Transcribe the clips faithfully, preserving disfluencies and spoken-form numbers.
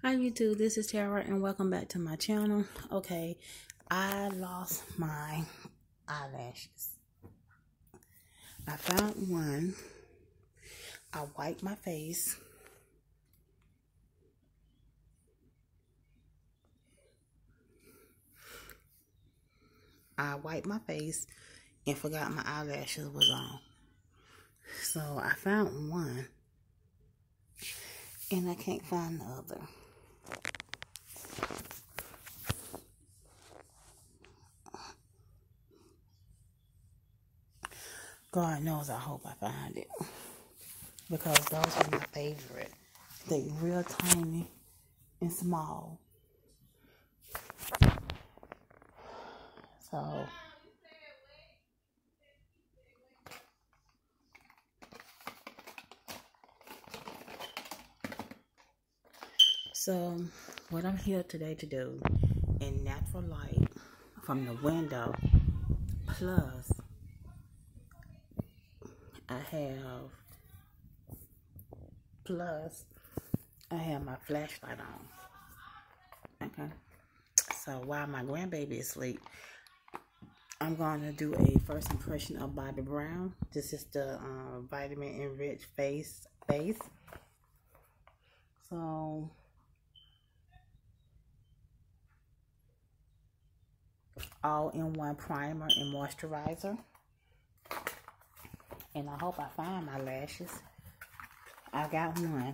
Hi YouTube, this is Tara and welcome back to my channel. Okay, I lost my eyelashes. I found one. I wiped my face. I wiped my face and forgot my eyelashes was on. So I found one and I can't find the other. God knows I hope I find it. Because those are my favorite. They real tiny and small. So So what I'm here today to do in natural light from the window, plus I have plus I have my flashlight on. Okay. So while my grandbaby is asleep, I'm going to do a first impression of Bobbi Brown. This is the uh, vitamin enriched face base. So all in one primer and moisturizer. And I hope I find my lashes. I got one.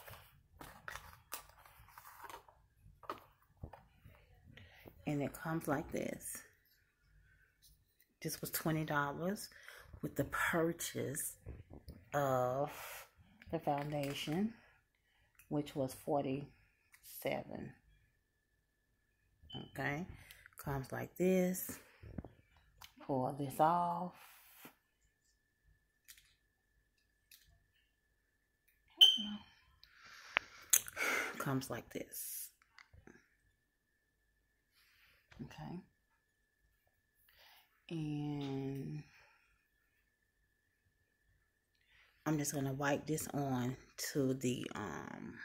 And it comes like this. This was twenty dollars with the purchase of the foundation, which was forty-seven dollars. Okay. Comes like this. Pull this off. Comes like this. Okay. And I'm just going to wipe this on to the um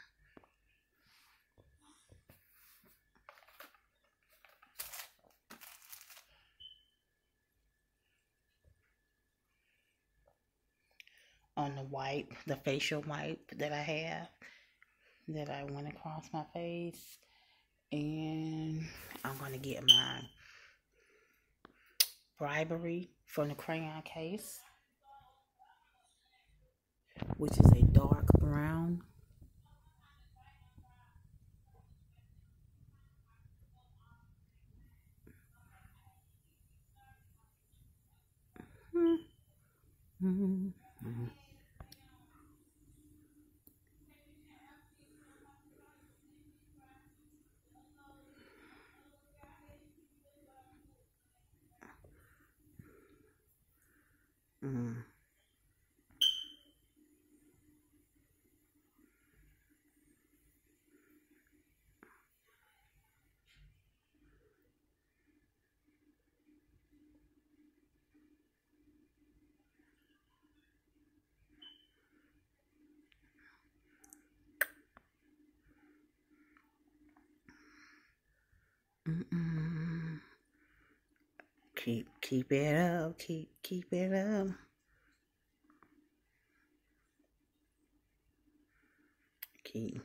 on the wipe, the facial wipe that I have, that I went across my face. And I'm going to get my Bribery from the crayon case, which is a dark brown. Mm-hmm. Mm-hmm. Mm-hmm. Mm-mm. Keep keep it up, keep keep it up. Keep.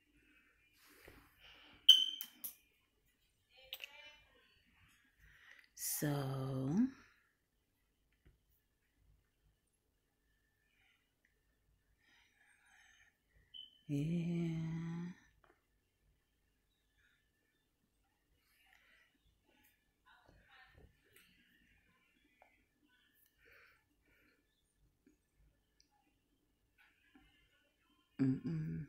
So yeah. Mm-mm.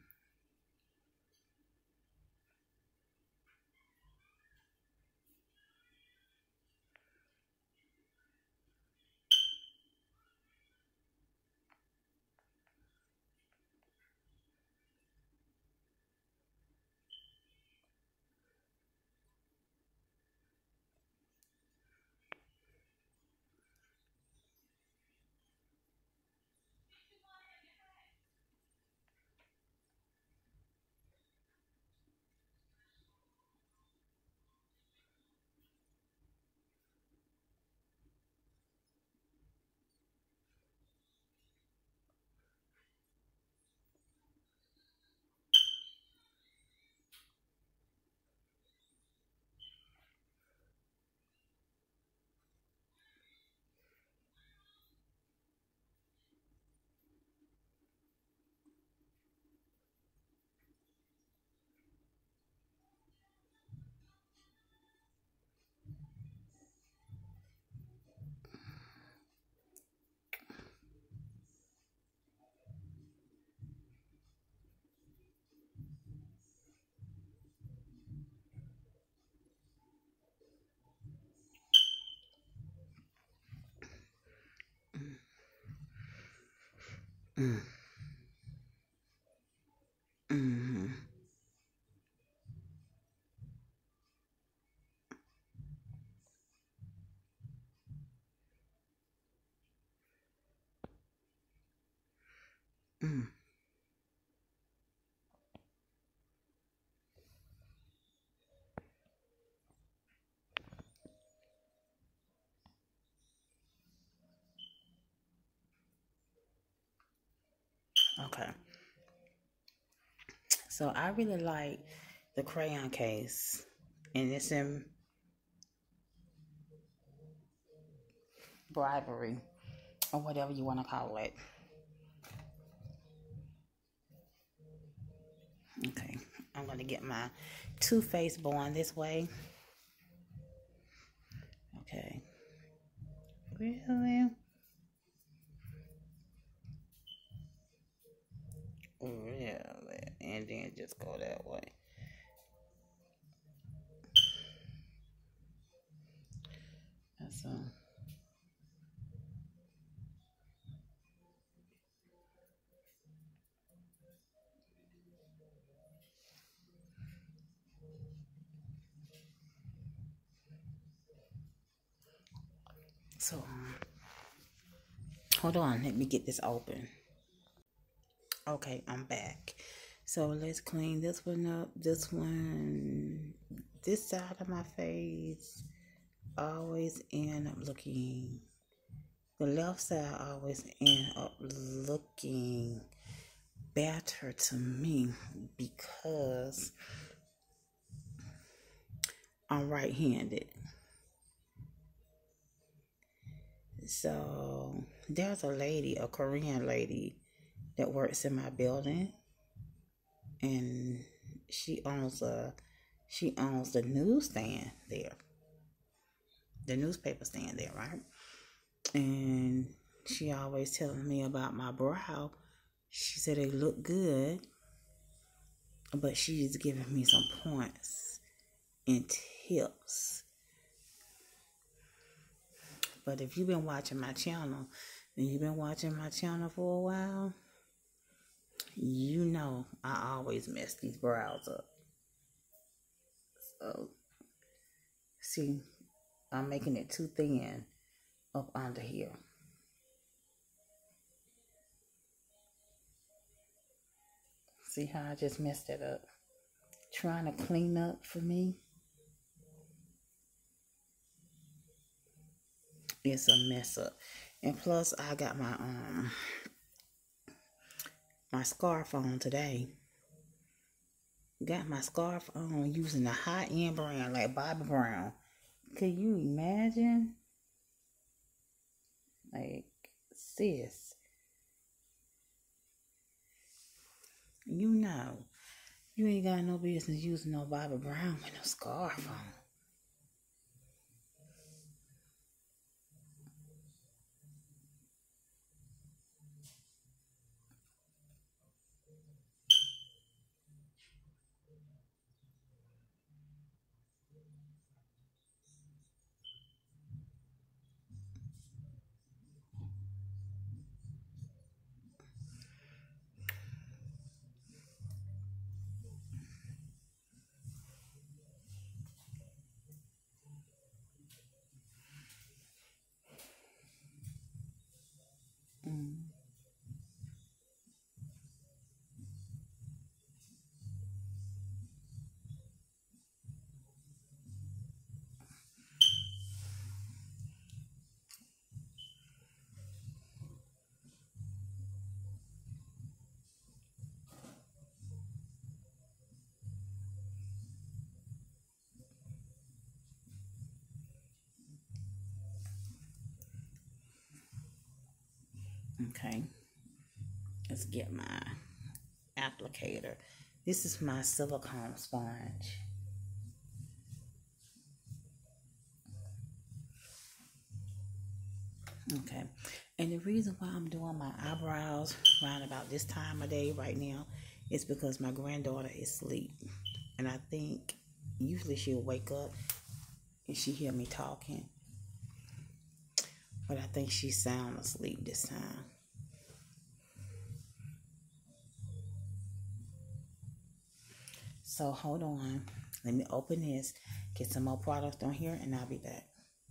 Mm. Mm-hmm. Mm. Okay. So I really like the crayon case, and it's in bribery or whatever you want to call it. Okay, I'm gonna get my Too Faced Born this way. Okay, really, really, and then just go that way. That's um. So um, hold on, let me get this open. Okay, I'm back. So let's clean this one up. This one, this side of my face always end up looking, the left side always end up looking better to me because I'm right-handed. So there's a lady, a Korean lady that works in my building, and she owns a she owns the newsstand there, the newspaper stand there, right? And she always telling me about my brow. She said they look good, but she's giving me some points and tips. But if you've been watching my channel, and you've been watching my channel for a while, you know I always mess these brows up. So, see, I'm making it too thin up under here. See how I just messed it up? Trying to clean up for me. It's a mess up. And plus I got my um my scarf on today. Got my scarf on using a high-end brand like Bobbi Brown. Could you imagine? Like, sis, you know, you ain't got no business using no Bobbi Brown with no scarf on. Mm. Okay, let's get my applicator. This is my silicone sponge. Okay, and the reason why I'm doing my eyebrows right about this time of day right now is because my granddaughter is asleep, and I think usually she'll wake up and she hear me talking, but I think she's sound asleep this time. So hold on. Let me open this, get some more product on here, and I'll be back.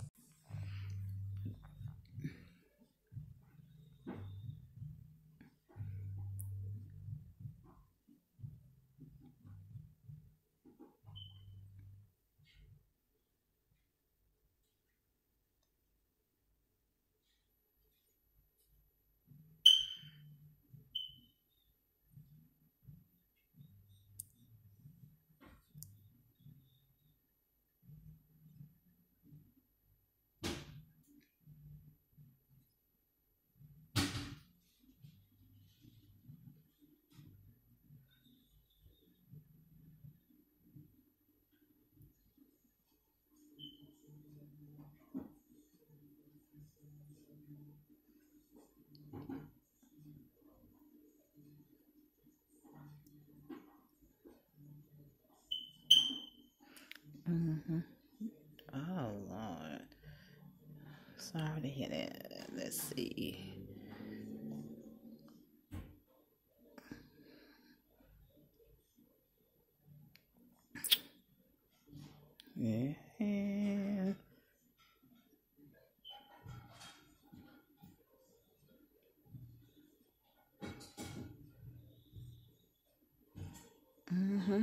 Mm-hmm. Oh, Lord. Sorry to hear that. Let's see. Yeah. Mm-hmm.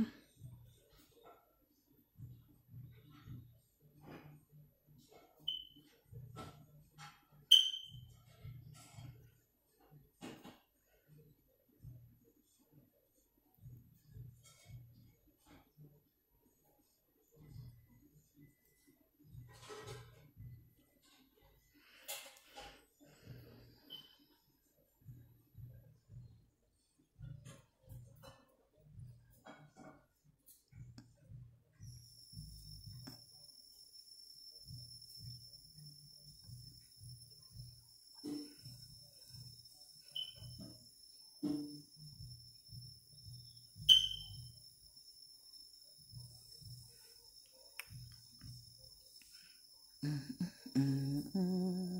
Mm-hmm.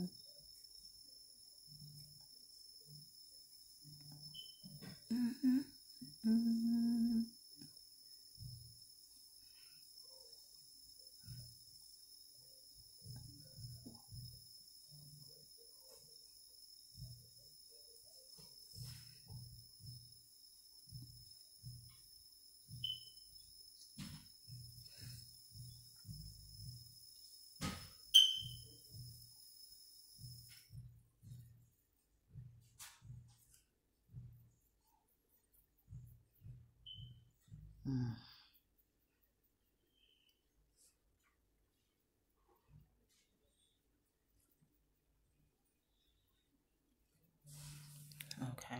Mm-hmm. Mm-hmm. Mm. Okay.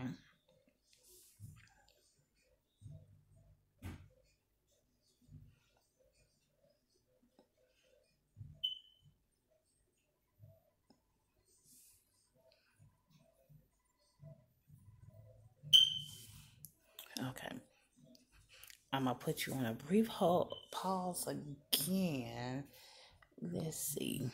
Okay. I'm gonna put you on a brief hold, pause again. Let's see.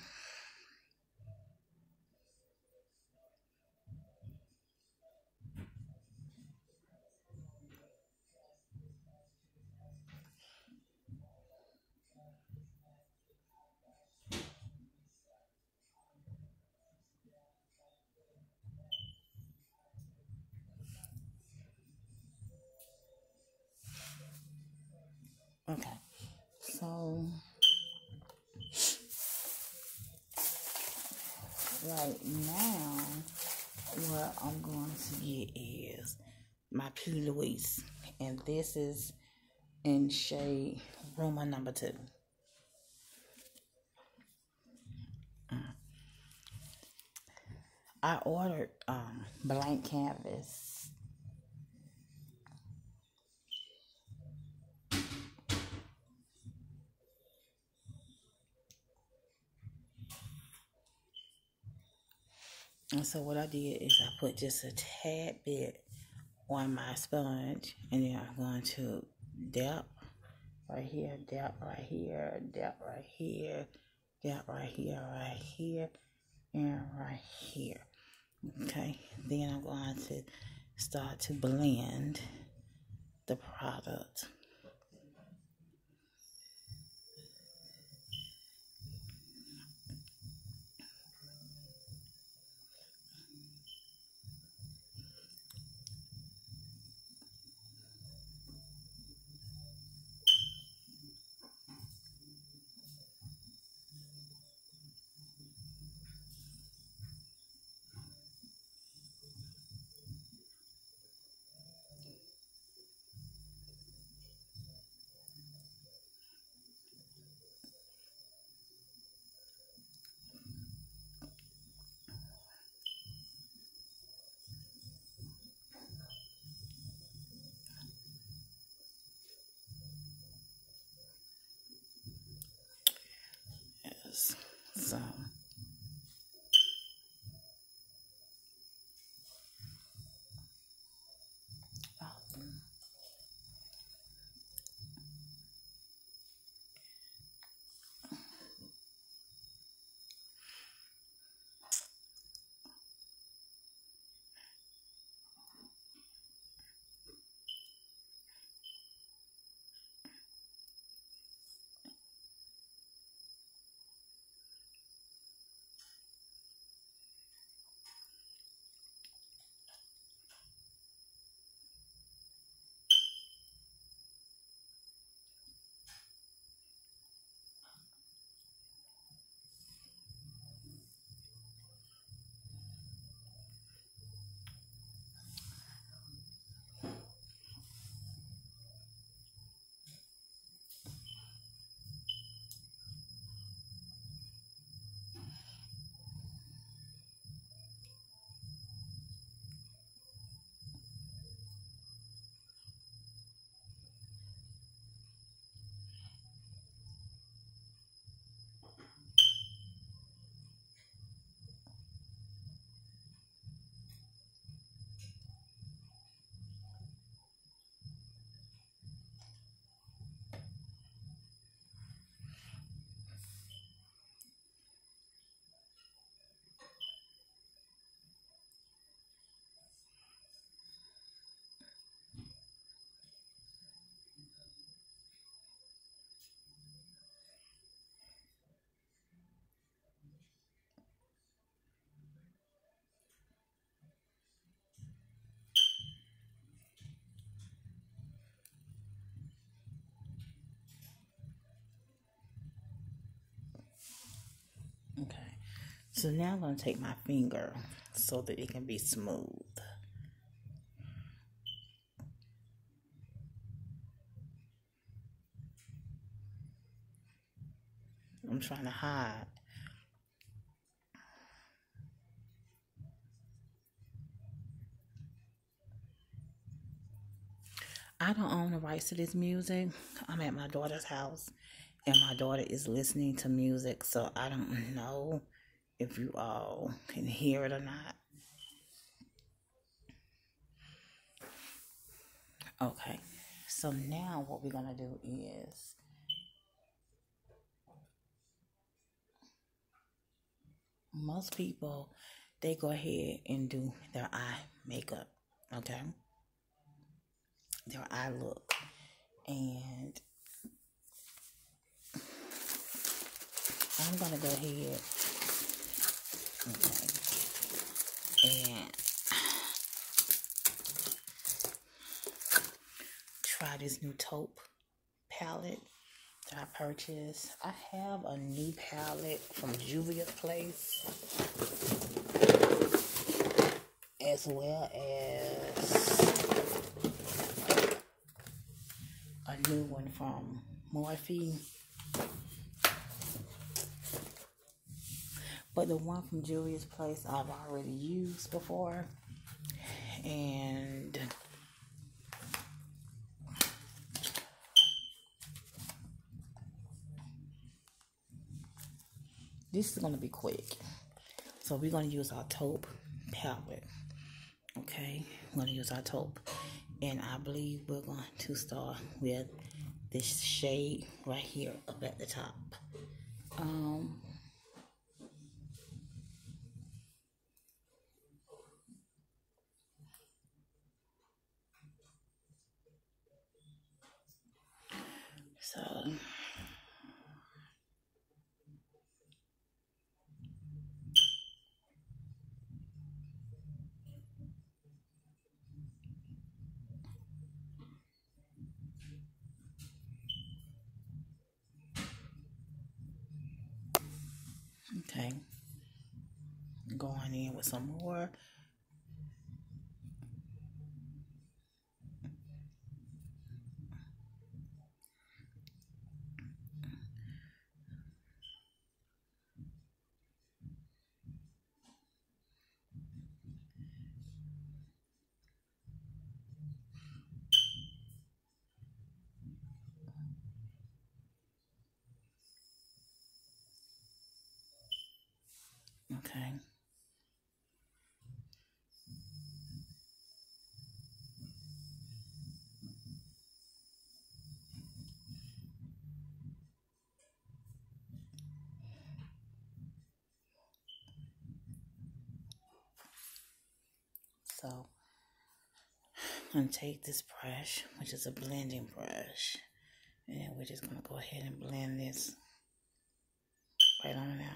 Okay. So right now, what I'm going to get is my P. Louise, and this is in shade Roma number two. I ordered um blank canvas. And so what I did is I put just a tad bit on my sponge, and then I'm going to dab right here, dab right here, dab right here, dab right here, right here, and right here. Okay, then I'm going to start to blend the product. pictures. So okay. So now I'm going to take my finger so that it can be smooth. I'm trying to hide. I don't own the rights to this music. I'm at my daughter's house, and my daughter is listening to music, so I don't know if you all can hear it or not. Okay, so now what we're going to do is most people, they go ahead and do their eye makeup, okay? Their eye look. And I'm going to go ahead, okay, and try this new taupe palette that I purchased. I have a new palette from Juvia's Place, as well as a new one from Morphe. But the one from Juvia's Place I've already used before, and this is going to be quick. So we're going to use our taupe palette. Okay, we're going to use our taupe. And I believe we're going to start with this shade right here up at the top. Um, so... Okay, going in with some more. Okay. So I'm going to take this brush, which is a blending brush, and then we're just going to go ahead and blend this right on out.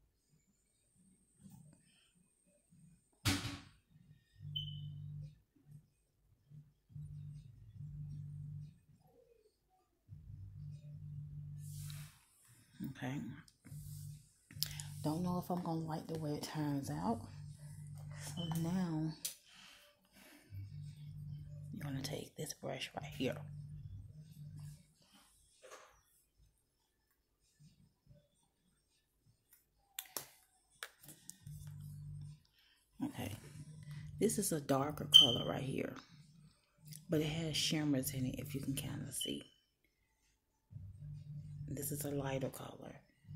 Okay. Don't know if I'm going to like the way it turns out. So now, you're going to take this brush right here. Okay. This is a darker color right here, but it has shimmers in it, if you can kind of see. This is a lighter color.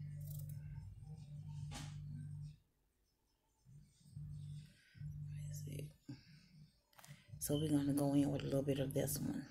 Let's see. So we're going to go in with a little bit of this one.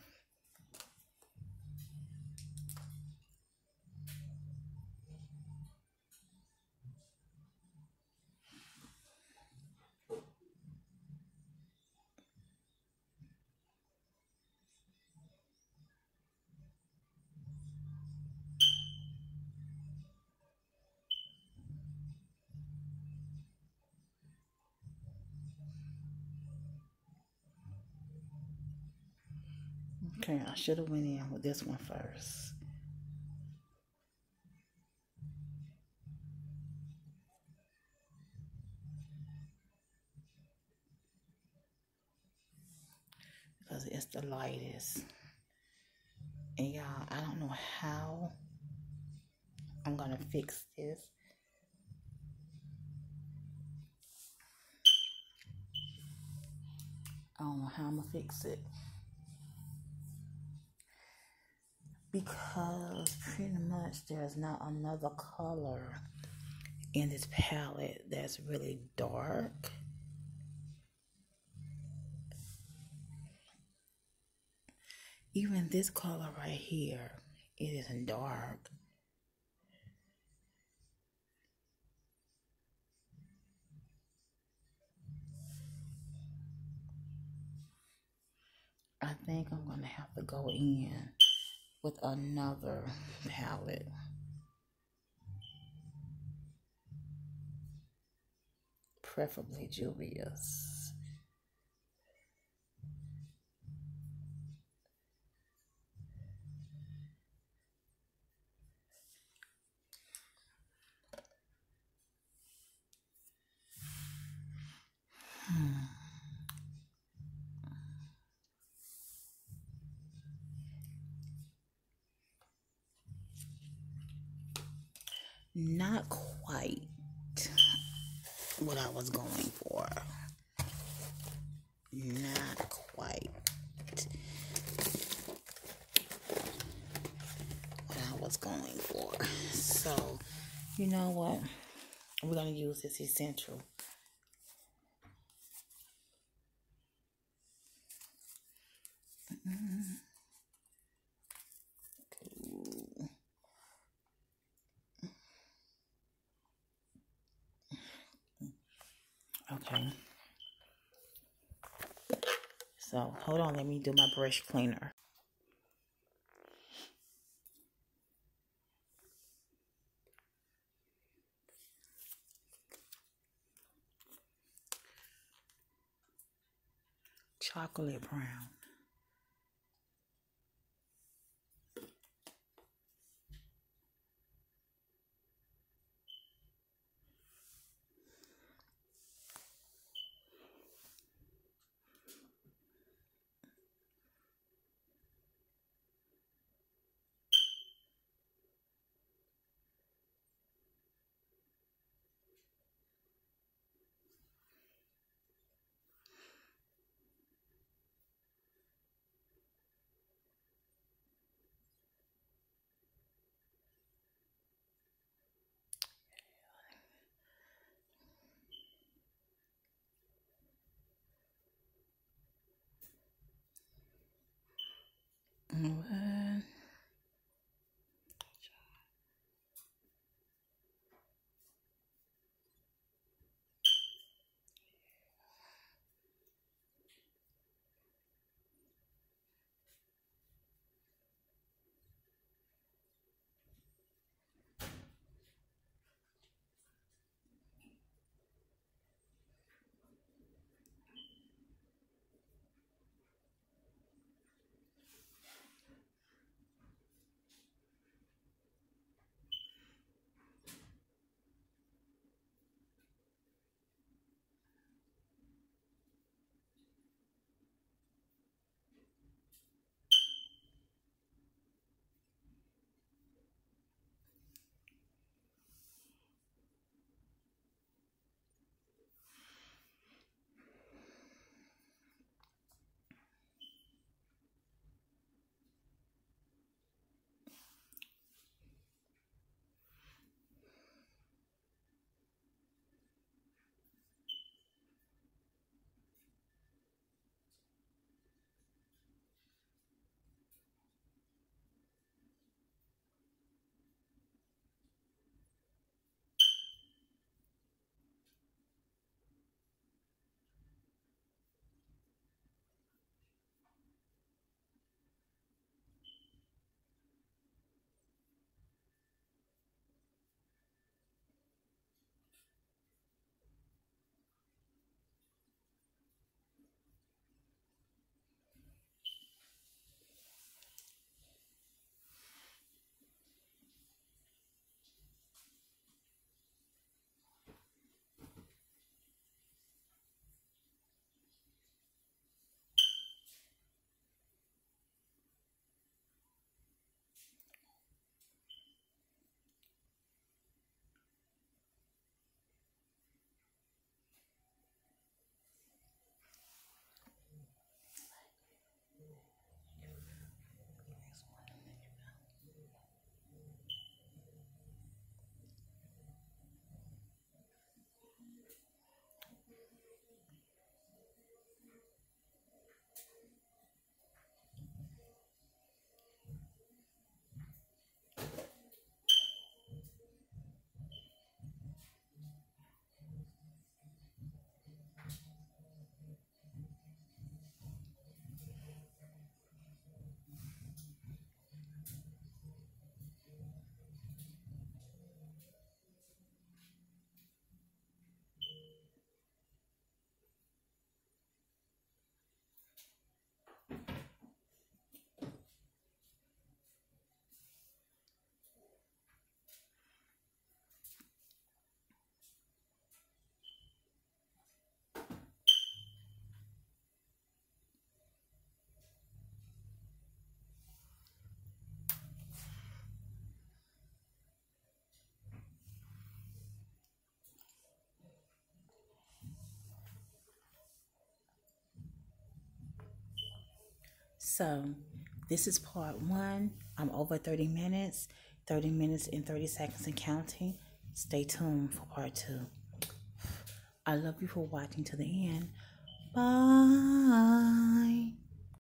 Okay, I should have went in with this one first. Because it's the lightest. And y'all, I don't know how I'm going to fix this. I don't know how I'm going to fix it. Because pretty much there's not another color in this palette that's really dark. Even this color right here, it isn't dark. I think I'm going to have to go in with another palette. Preferably Juvia's. Hmm. Not quite what I was going for. Not quite what I was going for. So, you know what? We're going to use this essential. Mm-hmm. Okay. So, hold on. Let me do my brush cleaner. Chocolate brown. What? So this is part one. I'm over thirty minutes, thirty minutes and thirty seconds and counting. Stay tuned for part two. I love you for watching to the end. Bye.